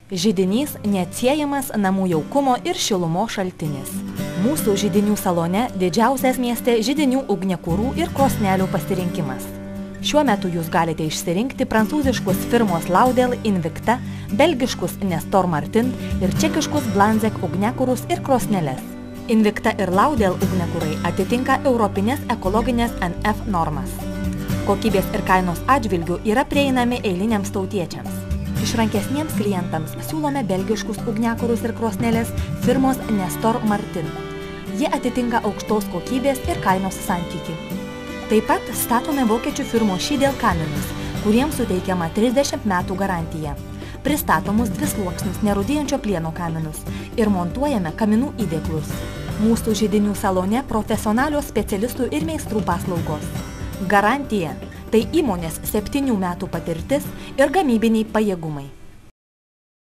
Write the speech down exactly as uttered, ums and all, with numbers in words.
Židinys neatsiejamas namų jaukumo ir šilumos šaltinis. Mūsų židinių salone didžiausias mieste židinių ugniakurų ir krosnelių pasirinkimas. Šiuo metu jūs galite išsirinkti prancūziškus firmos Laudel Invicta, belgiškus Nestor Martin ir čekiškus Blanzek ugniakurus ir krosneles. Invicta ir Laudel ugniakurai atitinka europinės ekologinės N F normas. Kokybės ir kainos atžvilgių yra prieinami eiliniams tautiečiams. Išrankesniems klientams siūlome belgiškus ugniakurus ir krosneles firmos Nestor Martin. Jie atitinka aukštos kokybės ir kainos santykį. Taip pat statome vokiečių firmos Schiedel kaminus, kuriems suteikiama trisdešimt metų garantija. Pristatomus dvisluoksnius nerūdijančio plieno kaminus ir montuojame kaminų įdėklus. Mūsų židinių salone profesionalios specialistų ir meistrų paslaugos. Garantija – tai įmonės septynių metų patirtis ir gamybiniai pajėgumai.